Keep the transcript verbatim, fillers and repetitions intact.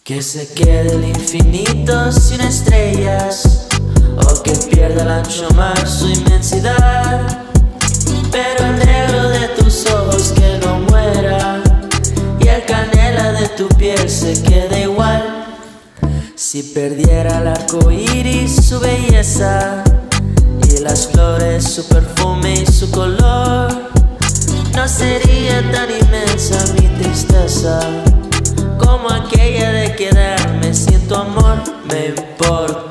Que se quede el infinito sin estrellas, o que pierda el ancho mar su inmensidad. Pero el negro de tus ojos que no muera, y el canela de tu piel se quede igual. Si perdiera el arco iris su belleza, y las flores su perfume y su color, no sería tan inmensa mi tristeza como aquella de quedarme sin tu amor. Me importa